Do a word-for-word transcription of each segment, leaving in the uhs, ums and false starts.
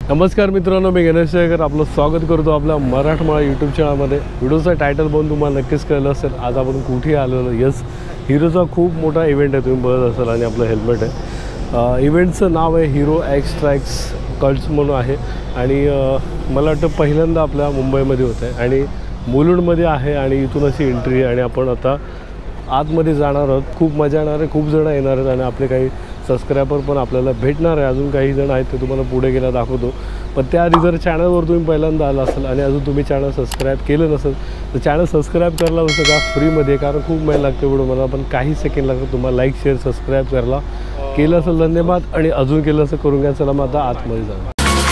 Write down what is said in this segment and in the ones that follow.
नमस्कार मित्रांनो, मी गणेश शेखर आपलं स्वागत करतो आपल्या मराठमोळा यूट्यूब चॅनलमध्ये। व्हिडिओचा टायटल बघून तुम्हाला नक्कीच कळलं असेल आज आपण कुठे आलेलो। यस, हिरोचा खूप मोठा इव्हेंट आहे, तुम्ही बघत असाल आणि आपलं हेल्मेट आहे। इव्हेंटचं नाव आहे हिरो एक्स ट्रॅक्स कल्ट्स म्हणून आहे आणि मला वाटतं पहिल्यांदा आपल्या मुंबईमध्ये होतं आहे आणि मुलुंडमध्ये आहे आणि इथून अशी एंट्री आहे आणि आपण आता आतमध्ये जाणार आहोत। खूप मजा येणार आहे, खूप जण येणार आहेत आणि आपले काही सबस्क्रायबर पण आपल्याला भेटणार आहे। अजून काही जण आहेत ते तुम्हाला पुढे गेला दाखवतो, पण त्याआधी जर चॅनलवर तुम्ही पहिल्यांदा आला असाल आणि अजून तुम्ही चॅनल सबस्क्राईब केलं नसेल तर चॅनल सबस्क्राईब करायला होतं का फ्रीमध्ये, कारण खूप मेल लागते व्हिडिओ मला, पण काही सेकंड लागतात तुम्हाला लाईक शेअर सबस्क्राईब करायला। केलं असेल धन्यवाद आणि अजून केलं असं करून घ्या। चला मग आता आतमध्ये जाऊ।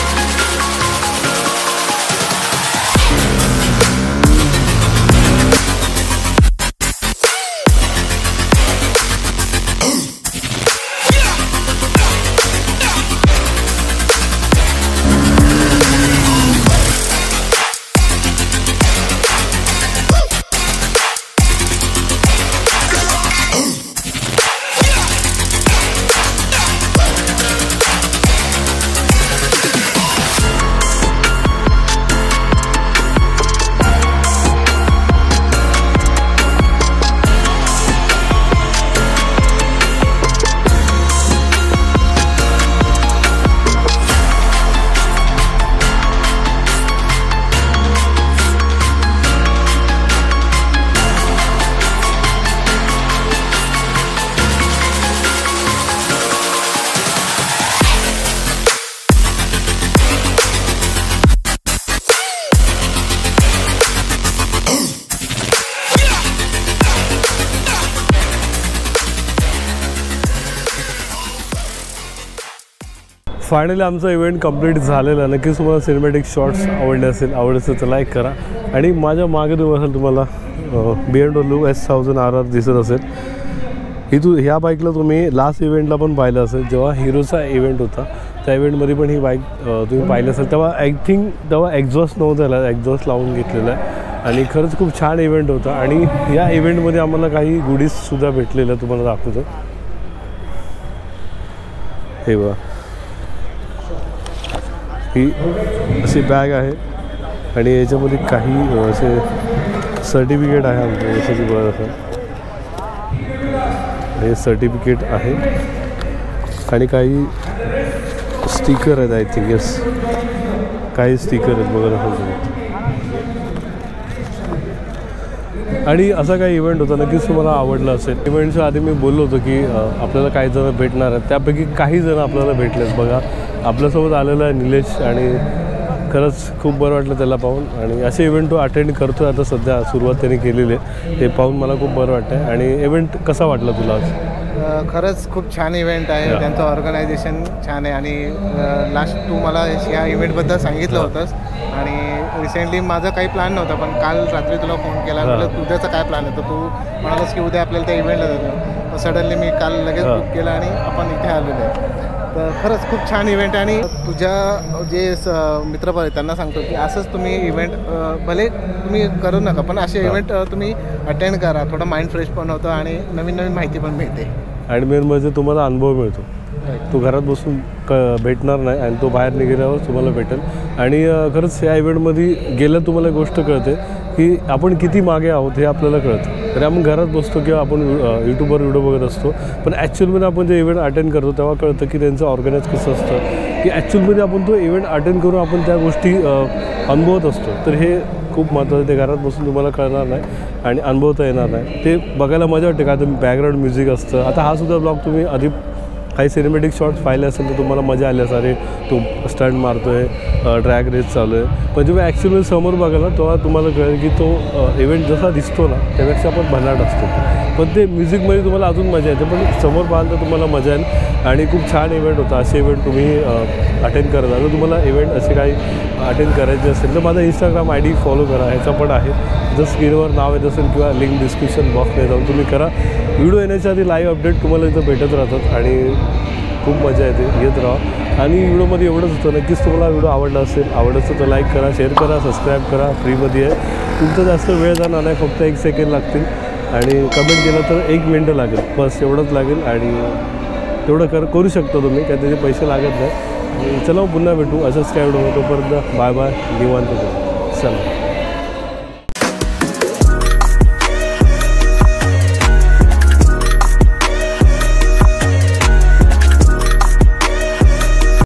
फायनली आमचा इव्हेंट कंप्लीट झालेला। नक्कीच तुम्हाला सिनेमॅटिक शॉट्स आवडले असेल, आवडले असेल तर लाईक करा आणि माझ्या मागे तुम्ही असेल तुम्हाला B M W S thousand R R दिसत असेल। ही तू ह्या बाईकला तुम्ही लास्ट इव्हेंटला पण पाहिलं असेल, जेव्हा हिरोचा इव्हेंट होता त्या इव्हेंटमध्ये पण ही बाईक तुम्ही पाहिलं असेल। तेव्हा आय थिंक तेव्हा एक्झॉस्ट नव्हतं, त्याला एक्झॉस्ट लावून घेतलेलं आहे आणि खरंच खूप छान इव्हेंट होता आणि या इव्हेंटमध्ये आम्हाला काही गुडीजसुद्धा भेटलेल्या तुम्हाला दाखवतो। हे बघा, ही अशी बॅग आहे आणि याच्यामध्ये काही असे सर्टिफिकेट आहे आमचे, जसं की बघत असाल हे सर्टिफिकेट आहे आणि काही स्टिकर आहेत आय थिंक। यस, काही स्टिकर आहेत बघत असाल तुम्ही। आणि असा काही इव्हेंट होता, नक्कीच तुम्हाला आवडला असेल। इव्हेंटच्या आधी मी बोललो होतो की आपल्याला काही जण भेटणार आहेत, त्यापैकी काही जण आपल्याला भेटलेत। बघा आपल्यासोबत आलेला आहे निलेश आणि खरंच खूप बरं वाटलं त्याला पाहून आणि असे इव्हेंट तो अटेंड करतो आहे आता सध्या, सुरुवात त्यांनी केलेली आहे, ते पाहून मला खूप बरं वाटतं आहे। आणि इव्हेंट कसा वाटला तुला आज? खरंच खूप छान इव्हेंट आहे, त्यांचं ऑर्गनायझेशन छान आहे आणि लास्ट तू मला या इव्हेंटबद्दल सांगितलं होतंस आणि रिसेंटली माझा काही प्लॅन नव्हता, पण काल रात्री तुला फोन केला, म्हटलं उद्याचा काय प्लॅन आहे तर तू म्हणालास की उद्या आपल्याला त्या इव्हेंटला जातो, तर सडनली मी काल लगेच बुक केलं आणि आपण इथे आलेलो आहे। तर खरंच खूप छान इव्हेंट आहे आणि तुझ्या जे स मित्रपण आहेत त्यांना सांगतो की असंच तुम्ही इव्हेंट भले तुम्ही करू नका, पण असे इव्हेंट तुम्ही अटेंड करा, थोडं माइंड फ्रेश पण होतं आणि नवीन नवीन माहिती पण मिळते आणि मेन म्हणजे तुम्हाला अनुभव मिळतो। तो घरात बसून क भेटणार नाही आणि तो बाहेर निघाल्यावर तुम्हाला भेटेल आणि खरंच या इव्हेंटमध्ये गेलं तुम्हाला गोष्ट कळते की आपण किती मागे आहोत हे आपल्याला कळतं। तरी आपण घरात बसतो किंवा आपण यूट्यूबवर व्हिडिओ बघत असतो, पण ॲक्च्युअलमध्ये आपण जे इव्हेंट अटेंड करतो तेव्हा कळतं की त्यांचं ऑर्गनाईज कसं असतं, की ॲक्च्युअलमध्ये आपण तो इव्हेंट अटेंड करून आपण त्या गोष्टी अनुभवत असतो। तर हे खूप महत्त्वाचं, ते घरात बसून तुम्हाला कळणार नाही आणि अनुभवता येणार नाही, ते बघायला मजा वाटते का तर बॅकग्राऊंड म्युझिक असतं। आता हा सुद्धा ब्लॉग तुम्ही आधी काही सिनेमॅटिक शॉट्स पाहिले असेल तर तुम्हाला मजा आली असं, अरे तो स्टंट मारतो आहे, ड्रॅग रेस चालू आहे, पण जेव्हा ॲक्च्युअली समोर बघायला तेव्हा तुम्हाला कळेल की तो इव्हेंट जसा दिसतो ना त्यापेक्षा आपण भन्नाट असतो, पण ते म्युझिकमध्ये तुम्हाला अजून मजा येते, पण समोर पाहाल तर तुम्हाला मजा येईल आणि खूप छान इव्हेंट होता। असे इव्हेंट तुम्ही अटेंड करत जर तुम्हाला इव्हेंट असे काही अटेंड करायचे असेल तर माझा इंस्टाग्राम आय डी फॉलो करा, ह्याचा पण आहे, जर स्क्रीनवर नाव येत असेल किंवा लिंक डिस्क्रिप्शन बॉक्समध्ये जाऊन तुम्ही करा। व्हिडिओ येण्याच्या आधी लाईव्ह अपडेट तुम्हाला इथं भेटत राहतात आणि खूप मजा येते, येत राहा। आणि व्हिडिओमध्ये एवढंच होतं, नक्कीच तुम्हाला व्हिडिओ आवडला असेल, आवडलं असेल तर लाईक करा, शेअर करा, सबस्क्राईब करा, फ्रीमध्ये आहे, तुमचं जास्त वेळ जाणार नाही, फक्त एक सेकंड लागतील आणि कमेंट केलं तर एक मिनटं लागेल, बस एवढंच लागेल आणि तेवढं कर करू शकता तुम्ही, काय त्याचे पैसे लागत नाही. आणि चला पुन्हा भेटू असंच काय एवढं, तोपर्यंत बाय बाय, निवांत. चला.